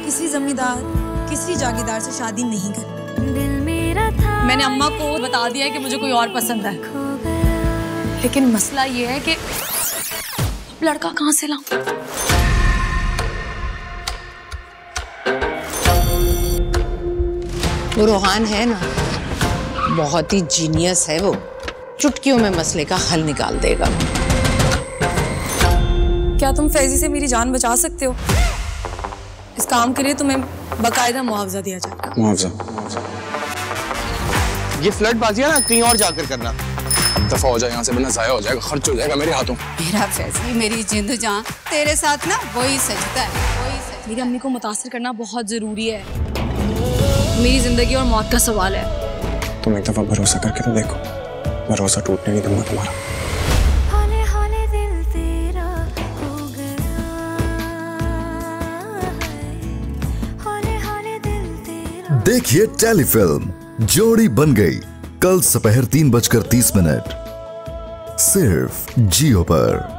किसी जमींदार, किसी जागीरदार से शादी नहीं करनी। दिल मेरा था, मैंने अम्मा को बता दिया है कि मुझे कोई और पसंद है, लेकिन मसला ये है कि लड़का कहाँ से लाऊं? वो रोहान है ना, बहुत ही जीनियस है वो, चुटकियों में मसले का हल निकाल देगा। क्या तुम फैजी से मेरी जान बचा सकते हो? इस काम के लिए तुम्हें बकायदा मुआवजा दिया जाएगा। मुआवजा? ये फ्लर्टबाजी है ना, कहीं और जाकर करना। दफा हो जाए यहाँ से, वरना जाया हो जाएगा, खर्च हो जाएगा मेरे हाथों। मेरा फैसली, मेरी जिंद जान तेरे साथ ना वही सजता है, वही सजता। मेरी अम्मी को मुतासिर करना बहुत जरूरी है, मेरी जिंदगी और मौत का सवाल है। तुम एक दफा भरोसा करके तो देखो, भरोसा टूटने नहीं दूंगा तुम्हारा। हाले हाले दिल तेरा हो गया, हाले हाले दिल तेरा। देखिए टेलीफिल्म जोड़ी बन गई, कल दोपहर 3:30 सिर्फ जियो पर।